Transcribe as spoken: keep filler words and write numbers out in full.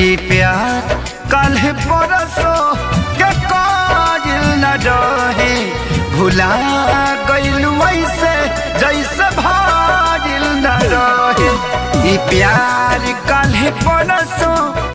ई प्यार कल परसों के काजिल न रहे भुला गइलू ऐसे जैसे भाजिल न रहे ई प्यार कल परसों